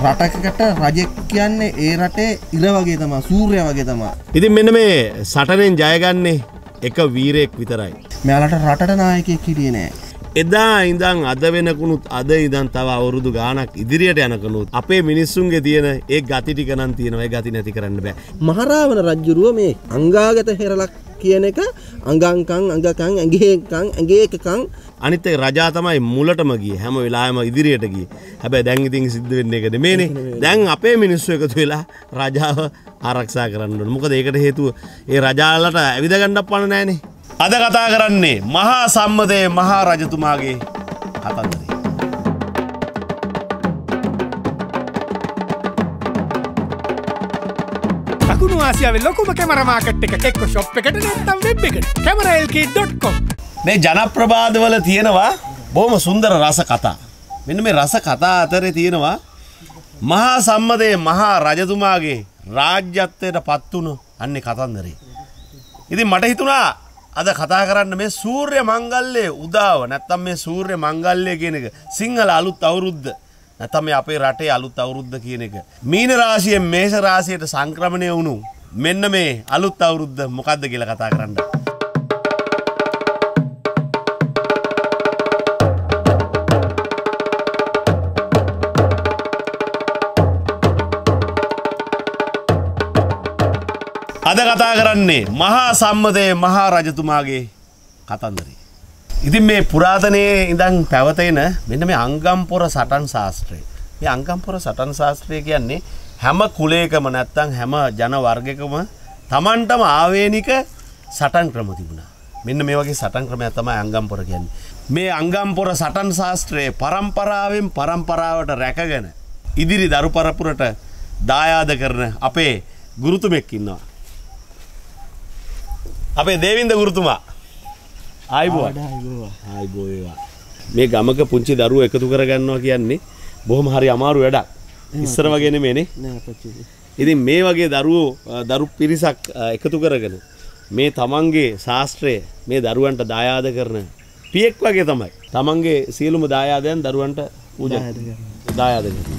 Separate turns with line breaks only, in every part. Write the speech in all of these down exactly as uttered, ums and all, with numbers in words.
රටකට රජෙක් කියන්නේ ඒ රටේ ඉර වගේ තමයි, සූර්යයා වගේ තමයි.
ඉතින් මෙන්න මේ සටනෙන් ජයගන්නේ එක වීරයෙක් විතරයි.
මෙයාලට රටට නායකයෙක් හිටියේ නෑ.
එදා ඉඳන් අද වෙනකුණුත් අද ඉඳන් තව අවුරුදු ගාණක් ඉදිරියට යනකනුත් අපේ මිනිස්සුන්ගේ තියෙන ඒ ගති ටික නම් තියෙනවා. ඒ ගති නැති කරන්න බෑ.
මහරාවන රජුරුව මේ අංගාගත හේරලක් කියන එක අංගංකං අංගකං ඇඟේකං ඇඟේකකං
අනිත් ඒ රජා තමයි මුලටම ගියේ. හැම වෙලාවෙම ඉදිරියට ගියේ. හැබැයි දැන් ඉතින් සිද්ධ වෙන්නේ ඒක නෙමෙයිනේ. දැන් අපේ මිනිස්සු එකතු වෙලා රජාව ආරක්ෂා කරන්න ඕන. මොකද ඒකට හේතුව ඒ රජාලට ඇවිද ගන්නත් පණ නැහනේ. අද කතා කරන්නේ මහා සම්මතයේ මහා රජතුමාගේ කතන්දරය.
දකුණු ආසියාවේ ලොකුම කැමරා මාකට් එක එක්ක ෂොප් එකට නැත්නම් වෙබ් එකට camera l k dot com.
මේ ජනප්‍රවාදවල තියෙනවා බොහොම සුන්දර රස කතා. මෙන්න මේ රස කතා අතරේ තියෙනවා මහා සම්මතයේ මහා රජතුමාගේ රාජ්‍යත්වයට පත් වුණු අන්නේ කතන්දරේ. ඉතින් මට හිතුණා අද කතා කරන්න මේ සූර්ය මංගල්‍යයේ උදාව නැත්නම් මේ සූර්ය මංගල්‍ය කියන එක සිංහල අලුත් අවුරුද්ද නැත්නම් මේ අපේ රටේ අලුත් අවුරුද්ද කියන එක මීන රාශියෙන් මේෂ රාශියට සංක්‍රමණය වුණු මෙන්න මේ අලුත් අවුරුද්ද මොකද්ද කියලා කතා කරන්න. අද කතා කරන්නේ මහා සම්මතයේ මහා රජතුමාගේ කතන්දරය. ඉතින් මේ පුරාතනයේ ඉඳන් පැවතෙන මෙන්න මේ අංගම්පොර සටන් ශාස්ත්‍රය. මේ අංගම්පොර සටන් ශාස්ත්‍රය කියන්නේ හැම කුලයකම නැත්නම් හැම ජන වර්ගයකම Tamanටම ආවේනික සටන් ක්‍රම තිබුණා. මෙන්න මේ වගේ සටන් ක්‍රමයක් තමයි අංගම්පොර කියන්නේ. මේ අංගම්පොර සටන් ශාස්ත්‍රයේ පරම්පරාවෙන් පරම්පරාවට රැකගෙන ඉදිරි දරු පරපුරට දායාද කරන අපේ ගුරුතුමෙක් ඉන්නවා. අපේ දේවින්ද ගුරුතුමා ආයිබෝවා ආයිබෝවා මේ ගමක පුංචි දරුවෝ එකතු කරගන්නවා කියන්නේ බොහොම හරි අමාරු වැඩක්. ඉස්සර වගේ නෙමෙයිනේ. නෑ අපච්චි. ඉතින් මේ වගේ දරුවෝ දරු පිරිසක් එකතු කරගෙන මේ තමන්ගේ ශාස්ත්‍රය මේ දරුවන්ට දායාද කරන පියෙක් වගේ තමයි. තමන්ගේ සියලුම දායාදයන් දරුවන්ට පූජා දායාද කරනවා.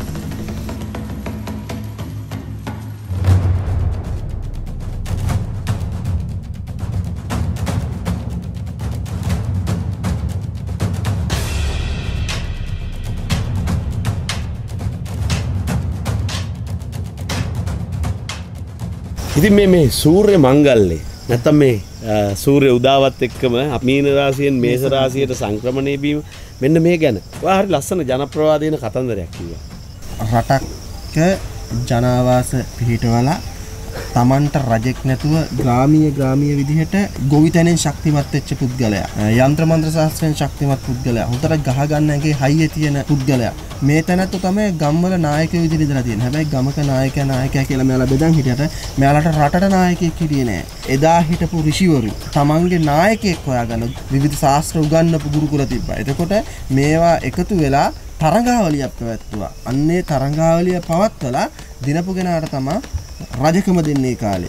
ඉතින් මේ මේ සූර්ය මංගල්‍යය නැත්නම් මේ සූර්ය උදාවත් එක්කම මීන රාශියෙන් මේෂ රාශියට සංක්‍රමණය වීම මෙන්න මේ ගැන ඔයා හරි ලස්සන ජනප්‍රවාදීන කතන්දරයක් කිව්වා.
රටක ජනාවාස පිහිටවලා Tamanට රජෙක් නැතුව ග්‍රාමීය ග්‍රාමීය විදිහට ගොවිතැනෙන් ශක්තිමත් වෙච්ච පුද්ගලයා. යන්ත්‍ර මන්ත්‍ර ශාස්ත්‍රයෙන් ශක්තිමත් පුද්ගලයා. හොඳට ගහ ගන්නගේ හයිය තියෙන පුද්ගලයා. මේ තැනත්තු තමයි ගම්වල නායකයෝ විදිහට ඉඳලා තියෙන්නේ. හැබැයි ගමක නායකයා නායකයා කියලා මෙයාලා බෙදන් හිටියට මෙයාලට රටට නායකයෙක් හිටියේ නෑ. එදා හිටපු ඍෂිවරු තමන්ගේ නායකයෙක් හොයාගන්න විවිධ ශාස්ත්‍ර උගන්වපු ගුරුකුල තිබ්බා. එතකොට මේවා එකතු වෙලා තරඟාවලියක් පැවැත්තුවා. අන්නේ තරඟාවලිය පවත්වලා දිනපු කෙනාට තමයි රජකම දෙන්නේ කාලේ.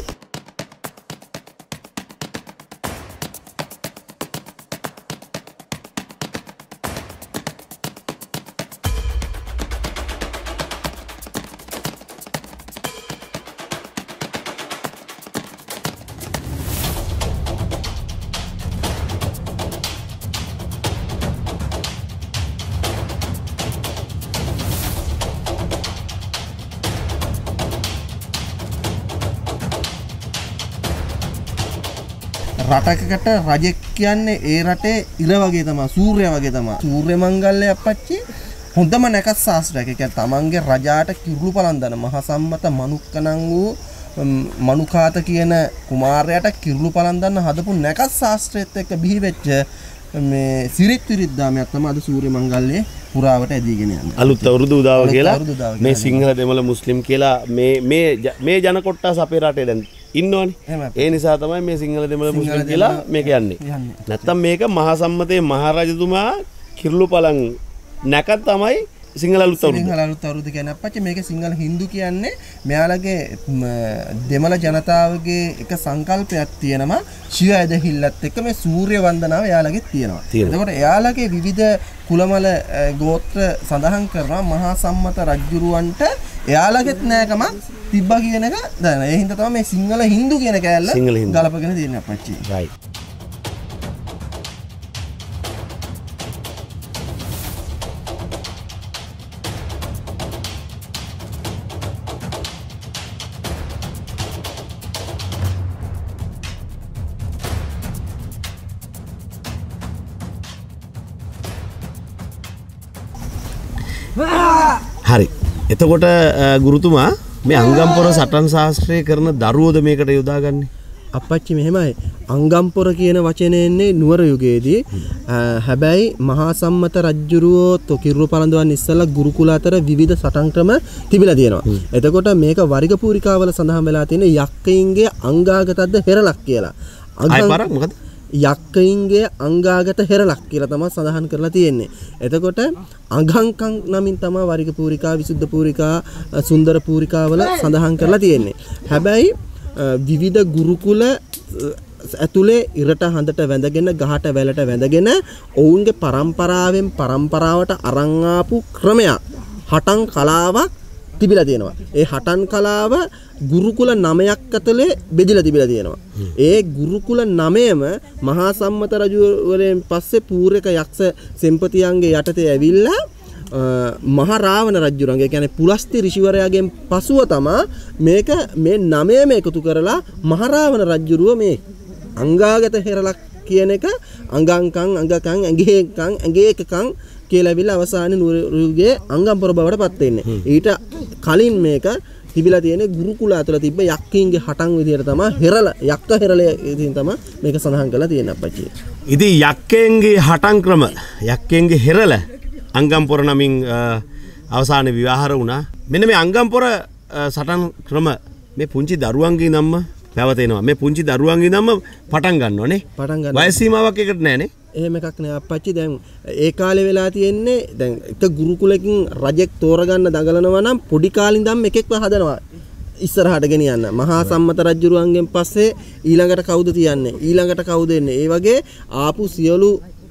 රටකට රජෙක් කියන්නේ ඒ රටේ ඉර වගේ තමයි, සූර්යයා වගේ තමයි. සූර්ය මංගල්‍ය අපච්චි හොඳම නැකත් ශාස්ත්‍රයක්. ඒ කියන්නේ තමන්ගේ රජාට කිරුළු පලන්දන මහා සම්මත මනුක්කණන් වූ මනුකාත කියන කුමාරයාට කිරුළු පලන්දන්න හදපු නැකත් ශාස්ත්‍රයත් එක්ක බිහි වෙච්ච මේ සිරිත් විරිද්දාමයක් තමයි අද සූර්ය මංගල්‍යයේ පුරාවට ඇදීගෙන යන්නේ.
අලුත් අවුරුදු උදාව කියලා මේ සිංහල දෙමළ මුස්ලිම් කියලා මේ මේ මේ ජන කොට්ටාස අපේ රටේ දැන් ඉන්නවනේ. ඒ නිසා තමයි මේ සිංහල දෙමළ මුස්ලිම් කියලා මේක යන්නේ. නැත්තම් මේක මහා සම්මතයේ මහරජතුමා කිරුළු පලන් නැකත් තමයි සිංහල අලුත් අවුරුද්ද.
සිංහල අලුත් අවුරුද්ද කියන්නේ අපච්චි මේක සිංහල හින්දු කියන්නේ මෙයාලගේ දෙමළ ජනතාවගේ එක සංකල්පයක් තියෙනවා ශිව ඇදහිල්ලත් එක්ක මේ සූර්ය වන්දනාව එයාලගේ තියෙනවා. එතකොට එයාලගේ විවිධ කුලමල ගෝත්‍ර සඳහන් කරනවා මහා සම්මත රජුරවන්ට එයාලගෙත් නෑකමක් තිබ්බා කියන එක දැන. ඒ හින්දා තමයි මේ සිංහල හින්දු කියන කෑල්ල ගලපගෙන තියෙන්නේ අපච්චි.
right. හරි. එතකොට ගුරුතුමා මේ අංගම්පොර සටන් ශාස්ත්‍රය කරන දරුවෝද මේකට යොදාගන්නේ?
අපච්චි මෙහෙමයි. අංගම්පොර කියන වචනේ එන්නේ නුවර යුගයේදී. හැබැයි මහා සම්මත රජුරෝ තොකිරු පළඳවන්න ඉස්සෙල්ලා ගුරුකුල අතර විවිධ සටන් ක්‍රම තිබිලා තියෙනවා. එතකොට මේක වරිග පූරිකාවල සඳහන් වෙලා තියෙන යක්කයින්ගේ අංගාගතද්ද හෙරලක් කියලා.
අයි පාරක් මොකද?
යක්කයින්ගේ අංගාගත හෙරලක් කියලා තමයි සඳහන් කරලා තියෙන්නේ. එතකොට අංගංකම් නමින් තමයි වරිග පූරිකා, විසුද්ධ පූරිකා, සුන්දර පූරිකා වල සඳහන් කරලා තියෙන්නේ. හැබැයි විවිධ ගුරුකුල ඇතුලේ ඉරට හඳට වැඳගෙන ගහට වැලට වැඳගෙන ඔවුන්ගේ පරම්පරාවෙන් පරම්පරාවට අරන් ආපු ක්‍රමයක් හටන් කලාවක් තිබිලා තියෙනවා. ඒ හටන් කලාව ගුරුකුල නවයක් ඇතුලේ බෙදලා තිබිලා තියෙනවා. ඒ ගුරුකුල නවයම මහා සම්මත රජුවරයන් පස්සේ පූර්වක යක්ෂ සෙම්පතියන්ගේ යටතේ ඇවිල්ලා මහා රාවණ රජුරන්ගේ කියන්නේ පුලස්ති ඍෂිවරයාගෙන් පසුව තමයි මේක මේ නවයම එකතු කරලා මහා රාවණ රජුරුව මේ අංගාගත හෙරලක් කියන එක අංගංකම් අංගකම් ඇඟේකම් ඇඟේකකම් කියලා ඇවිල්ලා අවසානයේ නුරුගේ අංගම්පොර බවට පත් වෙන්නේ. ඊට කලින් මේක තිබිලා තියෙන්නේ ගුරුකුල අතර තිබ්බ යක්කීන්ගේ හටන් විදියට තමයි හෙරල යක්ක හෙරලේ ඉතින් තමයි මේක සඳහන් කරලා තියෙන්නේ අපච්චි.
ඉතින් යක්කෙන්ගේ හටන් ක්‍රම යක්කෙන්ගේ හෙරල අංගම්පොර නමින් අවසානයේ විවාහර වුණා. මෙන්න මේ අංගම්පොර සටන් ක්‍රම මේ පුංචි දරුවන්ගේ නම්ම පැවතෙනවා. මේ පුංචි දරුවන්ගේ නම්ම පටන් ගන්නවනේ.
පටන් ගන්නවා.
වයස සීමාවක් එකට නැහනේ.
එහෙම එකක් නෑ අපච්චි. දැන් ඒ කාලේ වෙලා තියෙන්නේ දැන් එක ගුරුකුලකින් රජෙක් තෝරගන්න දඟලනවා නම් පොඩි කාලේ ඉඳන් එකෙක්ව හදනවා ඉස්සරහට ගෙනියන්න. මහා සම්මත රජුරුවන්ගෙන් පස්සේ ඊළඟට කවුද තියන්නේ? ඊළඟට කවුද එන්නේ? ඒ වගේ ආපු සියලු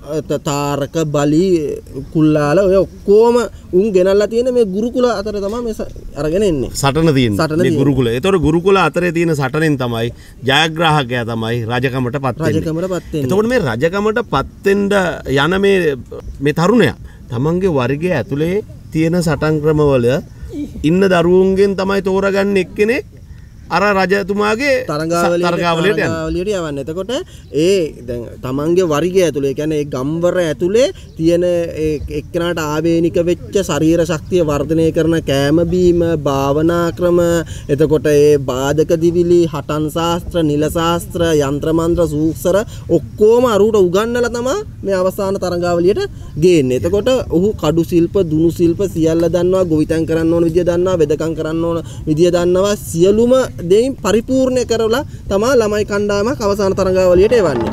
තාරක බලි කුල්ලාල ඔය ඔක්කොම උන් ගෙනල්ලා තියෙන මේ ගුරුකුල අතර තමයි මේ අරගෙන එන්නේ.
සටන තියෙන්නේ මේ ගුරුකුල. ඒතකොට ගුරුකුල අතරේ තියෙන සටනෙන් තමයි ජයග්‍රාහකයා තමයි රජකමට පත් වෙන්නේ.
රජකමට පත් වෙන්නේ.
එතකොට මේ රජකමට පත් වෙන්න යන මේ මේ තරුණයා තමන්ගේ වර්ගය ඇතුලේ තියෙන සටන් ක්‍රමවල ඉන්න දරුවුන්ගෙන් තමයි තෝරගන්නේ එක්කෙනෙක් අර රජතුමාගේ තරගාවලියට
යවන්න. එතකොට ඒ දැන් තමන්ගේ වර්ගය ඇතුලේ කියන්නේ ඒ ගම්වර ඇතුලේ තියෙන එක්කෙනාට ආවේනික වෙච්ච ශරීර ශක්තිය වර්ධනය කරන කෑම බීම භාවනා ක්‍රම එතකොට ඒ බාධක දිවිලි හටන් ශාස්ත්‍ර නිල ශාස්ත්‍ර යන්ත්‍ර මන්ත්‍ර සූක්ෂර ඔක්කොම අරුට උගන්වලා තමයි මේ අවසාන තරගාවලියට ගේන්නේ. එතකොට ඔහු කඩු ශිල්ප දුනු ශිල්ප සියල්ල දන්නවා, ගොවිතැන් කරන්න ඕන විදිය දන්නවා, වෙදකම් කරන්න ඕන විදිය දන්නවා, සියලුම දෙයින් පරිපූර්ණ කරලා තමයි ළමයි කණ්ඩායමක් අවසාන තරගාවලියට එවන්නේ.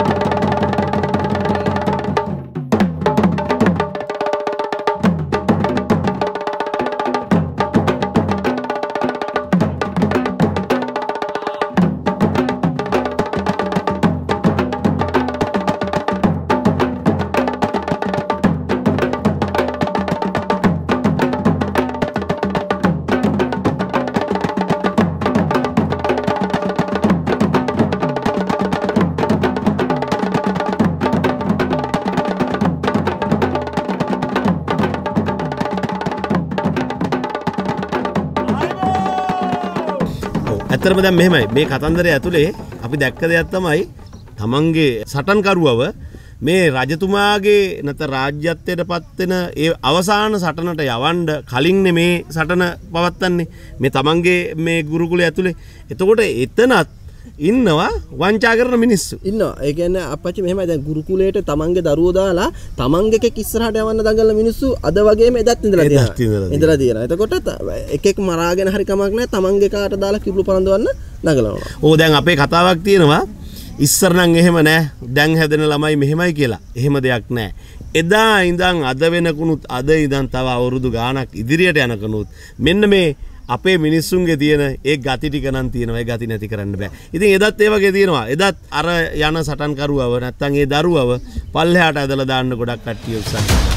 ඇත්තටම දැන් මෙහෙමයි මේ කතන්දරය ඇතුලේ අපි දැක්ක දෙයක් තමයි තමන්ගේ සටන්කරුවව මේ රජතුමාගේ නැත්නම් රාජ්‍යත්වයට පත් වෙන ඒ අවසාන සටනට යවන්න කලින් මේ සටන පවත්වන්නේ මේ තමන්ගේ මේ ගුරුකුලය ඇතුලේ. එතකොට එතනත් ඉන්නවා වංචා කරන මිනිස්සු
ඉන්නවා. ඒ කියන්නේ අපච්චි මෙහෙමයි දැන් ගුරුකුලයට තමන්ගේ දරුවෝ දාලා තමන්ගේ එකෙක් ඉස්සරහට යවන්න දඟලන මිනිස්සු අද වගේම එදත් ඉඳලා තියෙනවා. ඉඳලා තියෙනවා. එතකොට එකෙක් මරාගෙන හරි කමක් නැහැ තමන්ගේ කාට දාලා කිරුළු පරඳවන්න දඟලනවා.
ඕ දැන් අපේ කතාවක් තියෙනවා ඉස්සර නම් එහෙම නෑ. දැන් හැදෙන ළමයි මෙහෙමයි කියලා. එහෙම දෙයක් නෑ. එදා ඉඳන් අද වෙනකුණුත් අද ඉඳන් තව අවුරුදු ගාණක් ඉදිරියට යනකනුත් මෙන්න මේ අපේ මිනිස්සුන්ගේ තියෙන ඒ ගති ටික නම් තියෙනවා. ඒ ගති නැති කරන්න බෑ. ඉතින් එදත් ඒ වගේ තියෙනවා. එදත් අර යන සටන්කරුවව නැත්තම් ඒ දරුවව පල්ලෙහාට ඇදලා දාන්න ගොඩක් කට්ටිය උත්සාහ කරනවා.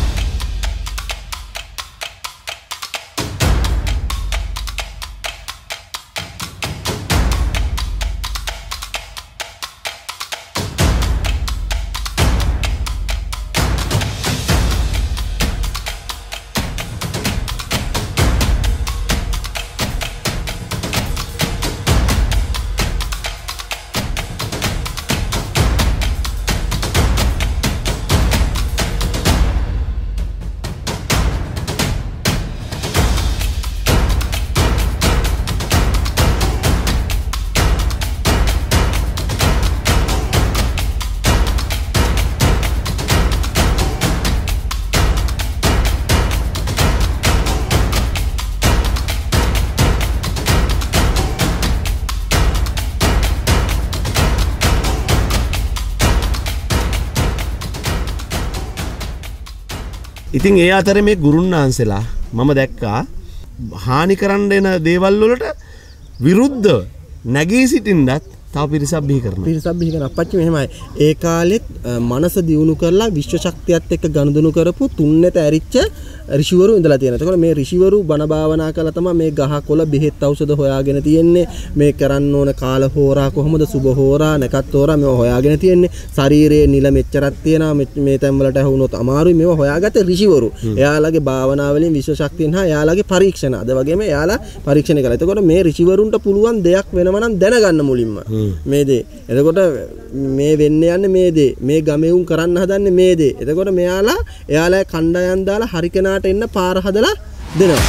ඉතින් ඒ අතරේ මේ ගුරුන් වහන්සේලා මම දැක්කා හානි කරන්න එන දේවල් වලට විරුද්ධව නැගී සිටින්නත් තව පිරිසක් බිහි කරනවා.
පිරිසක් බිහි කරන අපච්චි මෙහෙමයි. ඒ කාලෙත් මනස දියුණු කරලා විශ්ව ශක්තියත් එක්ක ගනුදෙනු කරපු තුන්නෙත ඇරිච්ච ඍෂිවරු ඉඳලා තියෙනවා. එතකොට මේ ඍෂිවරු බණ භාවනා කළා තමයි මේ ගහ කොළ බෙහෙත් ඖෂධ හොයාගෙන තියෙන්නේ. මේ කරන්න ඕන කාල හෝරා කොහොමද සුබ හෝරා නැකත් හෝරා මේව හොයාගෙන තියෙන්නේ. ශරීරයේ නිල මෙච්චරක් තියෙනවා. මේ තැන් වලට ඇහුනොත් අමාරුයි. මේව හොයාගත්ත ඍෂිවරු. එයාලගේ භාවනා වලින් විශ්ව ශක්තියෙන් හා එයාලගේ පරීක්ෂණ අද වගේම එයාලා පරීක්ෂණ කළා. එතකොට මේ ඍෂිවරුන්ට පුළුවන් දෙයක් වෙනව නම් දැනගන්න මුලින්ම. මේ දේ. එතකොට මේ වෙන්න යන්නේ මේ දේ. මේ ගමේ උන් කරන්න හදන්නේ මේ දේ. එතකොට මෙයාලා එයාලා කණ්ඩායම් දාලා හරි කෙනාට එන්න පාර හදලා දෙනවා.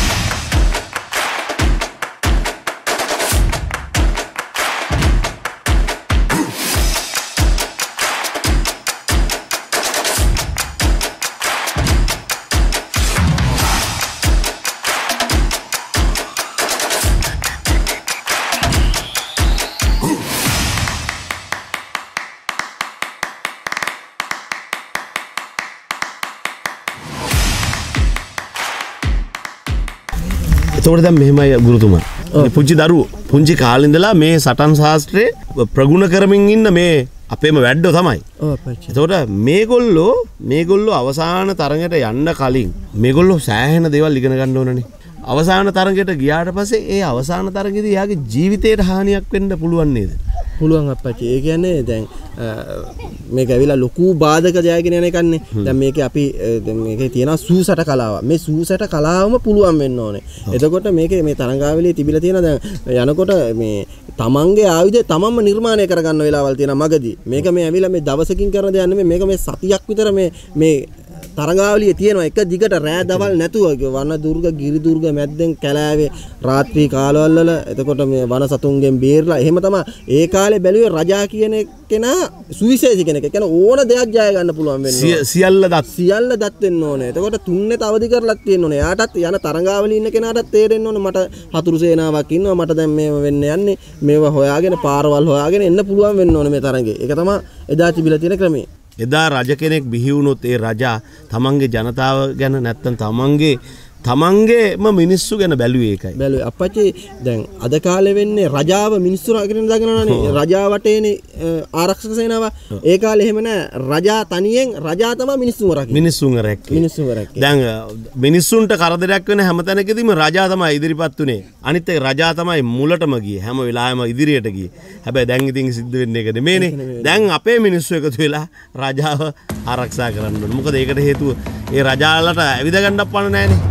එතකොට දැන් මෙහෙමයි ගුරුතුමා. මේ පුංචි දරුවෝ පුංචි කාලේ ඉඳලා මේ සටන් ශාස්ත්‍රයේ ප්‍රගුණ කරමින් ඉන්න මේ අපේම වැඩෝ තමයි. ඔව් අපච්චි. එතකොට මේගොල්ලෝ මේගොල්ලෝ අවසාන තරඟයට යන්න කලින් මේගොල්ලෝ සෑහෙන දේවල් ඉගෙන ගන්න ඕනනේ. අවසාන තරඟයට ගියාට පස්සේ ඒ අවසාන තරඟෙදී යාගේ ජීවිතේට හානියක් වෙන්න පුළුවන් නේද? පුළුවන් අපච්චි. ඒ කියන්නේ දැන් මේක ඇවිල්ලා ලොකු බාධක ජයගෙන යන එකන්නේ. දැන් මේකේ අපි මේකේ තියෙනවා සූසට කලාව. මේ සූසට කලාවම පුළුවන් වෙන්න ඕනේ. එතකොට මේකේ මේ තරංගාවලියේ තිබිලා තියෙන දැන් යනකොට මේ තමන්ගේ ආයුධය තමන්ම නිර්මාණය කරගන්න වෙලාවල් තියෙනවා මගදී. මේක මේ ඇවිල්ලා මේ දවසකින් කරන දෙයක් නෙමෙයි. මේක මේ සතියක් විතර මේ මේ තරංගාවලියේ තියෙනවා එක දිගට රෑ දවල් නැතුව වන දුර්ග ගිරි දුර්ග මැද්දෙන් කැලෑවේ රාත්‍රී කාලවල වල එතකොට මේ වන සතුන්ගෙන් බේරලා එහෙම තමයි ඒ කාලේ බැලුවේ රජා කියන කෙනා සුවිශේෂී කෙනෙක්. ඒ කියන්නේ ඕන දෙයක් ජය ගන්න පුළුවන් වෙන්නේ. සියල්ල දත්
සියල්ල දත් වෙන්න ඕනේ. එතකොට තුන්නෙත අවදි කරලත් තියෙන්න ඕනේ. එයාටත් යන තරංගාවලියේ ඉන්න කෙනාටත් තේරෙන්න ඕනේ මට හතුරු සේනාවක් ඉන්නවා. මට දැන් මේව වෙන්න යන්නේ. මේව හොයාගෙන පාරවල් හොයාගෙන එන්න පුළුවන් වෙන්න ඕනේ මේ තරංගේ. ඒක තමයි එදා තිබිලා තියෙන ක්‍රමය.
එදා රජ කෙනෙක් බිහි වුණොත් ඒ රජා තමන්ගේ ජනතාව ගැන නැත්තම් තමන්ගේ තමන්ගේම මිනිස්සු ගැන බැලුවේ ඒකයි.
බැලුවේ අපච්චි දැන් අද කාලේ වෙන්නේ රජාව මිනිස්සු රාගෙන දාගෙනනේ. රජා වටේනේ ආරක්ෂක සේනාව. ඒ කාලේ එහෙම නෑ. රජා තනියෙන් රජා තමයි මිනිස්සුන් රැකේ.
මිනිස්සුන් රැකේ.
මිනිස්සුන් රැකේ.
දැන් මිනිස්සුන්ට කරදරයක් වෙන හැම තැනකදීම රජා තමයි ඉදිරිපත් උනේ. අනිත් එක රජා තමයි මුලටම ගියේ. හැම වෙලාවෙම ඉදිරියට ගියේ. හැබැයි දැන් ඉතින් සිද්ධ වෙන්නේ ඒක නෙමෙයිනේ. දැන් අපේ මිනිස්සු එකතු වෙලා රජාව ආරක්ෂා කරන්න ඕනේ. මොකද ඒකට හේතුව ඒ රජාලට ඇවිද ගන්නත් පණ නැහැනේ.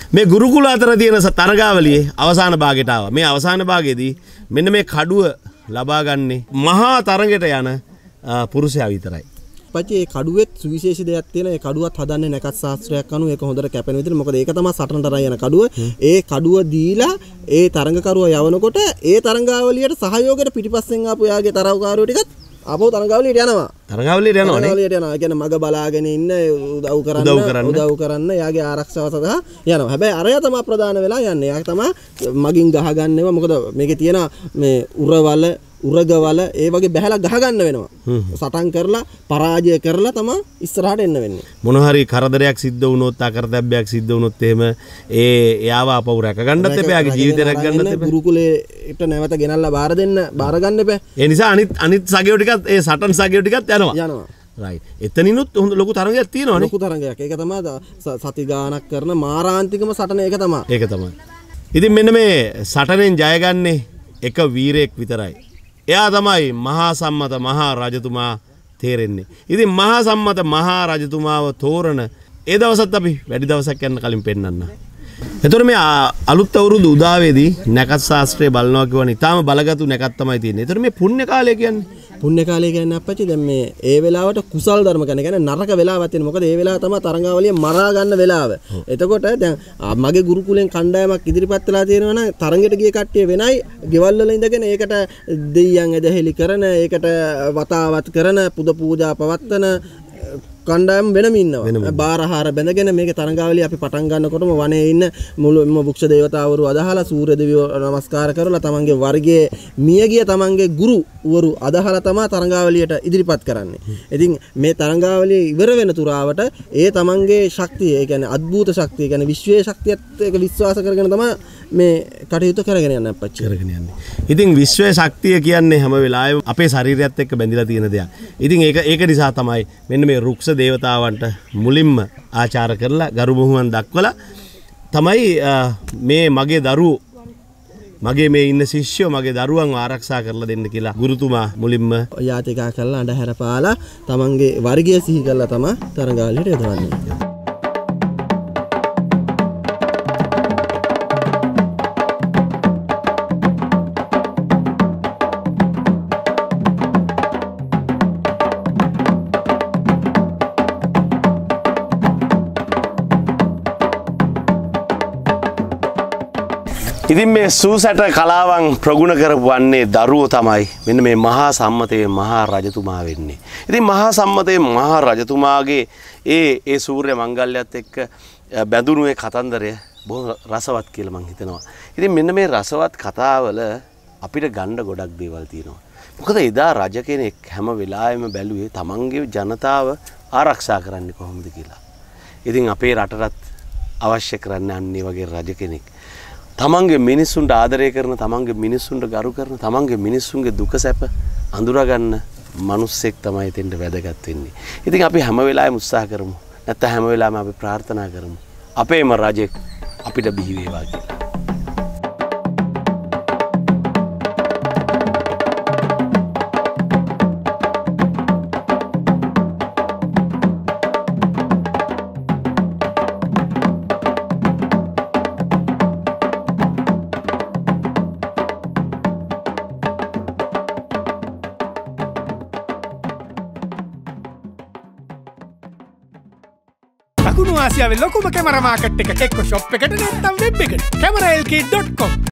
මේ ගුරුකුල අතර තියෙන තරගාවලියේ අවසාන භාගයට ආවා. මේ අවසාන භාගයේදී මෙන්න මේ කඩුව ලබා ගන්නේ මහා තරඟයට යන පුරුෂයා විතරයි.
පච්චි ඒ කඩුවෙත් සුවිශේෂී දෙයක් තියෙනවා. ඒ කඩුවත් හදන්නේ නැකත් ශාස්ත්‍රයක් අනුව ඒක හොඳට කැපෙන විදිහට. මොකද ඒක තමයි සටනට අරන් යන කඩුව. ඒ කඩුව දීලා ඒ තරඟකරුවා යවනකොට ඒ තරඟාවලියට සහයෝගයට පිටිපස්සෙන් ආපු යාගේ තරඟකාරයෝ ටිකත් ආපහු තරඟාවලියට යනවා.
තරඟාවලියට යනවා නේ.
තරඟාවලියට යනවා. ඒ කියන්නේ මග බලාගෙන ඉන්න උදව් කරන්න උදව් කරන්න යාගේ ආරක්ෂාව සඳහා යනවා. හැබැයි අරයා තමයි ප්‍රධාන වෙලා යන්නේ. යා තමයි මගින් ගහගන්නේවා. මොකද මේකේ තියෙන මේ උරවල උරගවල ඒ වගේ බහැලා ගහ ගන්න වෙනවා. සටන් කරලා පරාජය කරලා තමයි ඉස්සරහට එන්න වෙන්නේ.
මොන හරි කරදරයක් සිද්ධ වුණොත් අකරතැබ්බයක් සිද්ධ වුණොත් එහෙම ඒ එයාව අපව රැක ගන්නත් එපා. යාගේ ජීවිතය රැක ගන්නත් එපා.
ගුරුකුලේට නැවත ගෙනල්ලා බාර දෙන්න බාර ගන්න එපා.
ඒ නිසා අනිත් අනිත් සගයෝ ටිකත් ඒ සටන් සගයෝ ටිකත් යනවා.
යනවා.
රයිට්. එතනිනුත් හොඳ ලොකු තරගයක් තියෙනවානේ.
ලොකු තරගයක්. ඒක තමයි සති ගානක් කරන මාරාන්තිකම සටන ඒක තමයි.
ඒක තමයි. ඉතින් මෙන්න මේ සටනෙන් ජයගන්නේ එක වීරයෙක් විතරයි. එයා තමයි මහා සම්මත මහා රජතුමා තේරෙන්නේ. ඉතින් මහා සම්මත මහා රජතුමාව තෝරන ඒ දවසත් අපි වැඩි දවසක් යන්න කලින් පෙන්නන්න. එතකොට මේ අලුත් අවුරුදු උදාවේදී නැකත් ශාස්ත්‍රය බලනවා කියවනේ. ඊටාම බලගතු නැකත් තමයි තියෙන්නේ. එතකොට මේ පුණ්‍ය කාලය කියන්නේ
පුණ්‍ය කාලය කියන්නේ අපච්චි දැන් මේ ඒ වෙලාවට කුසල් ධර්ම කරන කියන්නේ නරක වෙලාවක් තියෙන. මොකද ඒ වෙලාව තමයි තරංගාවලිය මරා ගන්න වෙලාව. එතකොට දැන් මගේ ගුරුකුලෙන් කණ්ඩායමක් ඉදිරිපත් වෙලා තියෙනවා නම් තරංගෙට ගිය කට්ටිය වෙනයි. ගෙවල් වල ඉඳගෙන ඒකට දෙයියන් ඇදහිලි කරන, ඒකට වතාවත් කරන, පුද පූජා පවත්වන කණ්ඩායම් වෙනම ඉන්නවා. බාරහාර බැඳගෙන මේකේ තරංගාවලිය අපි පටන් ගන්නකොටම වනයේ ඉන්න මුළුම වෘක්ෂ දේවතාවරු අදහලා සූර්ය දෙවියෝ නමස්කාර කරලා තමන්ගේ වර්ගයේ මියගිය තමන්ගේ ගුරුවරු අදහලා තමයි තරංගාවලියට ඉදිරිපත් කරන්නේ. ඉතින් මේ තරංගාවලිය ඉවර වෙන තුරාවට ඒ තමන්ගේ ශක්තිය, ඒ කියන්නේ අద్භූත ශක්තිය, ඒ කියන්නේ විශ්වයේ ශක්තියත් ඒක විශ්වාස කරගෙන තමයි මේ කටයුතු කරගෙන යන්නේ අපච්චි.
කරගෙන යන්නේ. ඉතින් විශ්වයේ ශක්තිය කියන්නේ හැම වෙලාවෙම අපේ ශරීරයත් එක්ක බැඳිලා තියෙන දෙයක්. ඉතින් ඒක ඒක නිසා තමයි මෙන්න මේ රුක්ෂ දේවතාවන්ට මුලින්ම ආචාර කරලා ගරු බුහුමන් දක්වලා තමයි මේ මගේ දරුවෝ මගේ මේ ඉන්න ශිෂ්‍යෝ මගේ දරුවන් ආරක්ෂා කරලා දෙන්න කියලා ගුරුතුමා මුලින්ම
යාතිකා කරලා අඬහැර පාලා තමන්ගේ වර්ගය සිහි කරලා තමයි තරඟාවලියට යොදවන්නේ.
ඉතින් මේ සූසැට කලාවන් ප්‍රගුණ කරවන්නේ දරුවෝ තමයි මෙන්න මේ මහා සම්මතයේ මහා රජතුමා වෙන්නේ. ඉතින් මහා සම්මතයේ මහා රජතුමාගේ ඒ ඒ සූර්ය මංගල්‍යයත් එක්ක බැඳුණු ඒ කතන්දරය බොහොම රසවත් කියලා මම හිතනවා. ඉතින් මෙන්න මේ රසවත් කතාවල අපිට ගන්න ගොඩක් දේවල් තියෙනවා. මොකද එදා රජ කෙනෙක් හැම වෙලාවෙම බැලුවේ තමන්ගේ ජනතාව ආරක්ෂා කරන්නේ කොහොමද කියලා. ඉතින් අපේ රටටත් අවශ්‍ය කරන්නේ අන්නේ වගේ රජ කෙනෙක්. තමන්ගේ මිනිස්සුන්ට ආදරය කරන, තමන්ගේ මිනිස්සුන්ට ගරු කරන, තමන්ගේ මිනිස්සුන්ගේ දුක සැප අඳුරගන්න මිනිස්සෙක් තමයි එතෙන්ට වැදගත් වෙන්නේ. ඉතින් අපි හැම වෙලාවෙම උත්සාහ කරමු. නැත්නම් හැම වෙලාවෙම අපි ප්‍රාර්ථනා කරමු. අපේම රජෙක් අපිට බිහි වේවා කියලා.
දකුණු ආසියාවේ ලොකුම කැමරා මාකට් එක එක්ක ෂොප් එකට නැත්නම් වෙබ් එකට camera l k dot com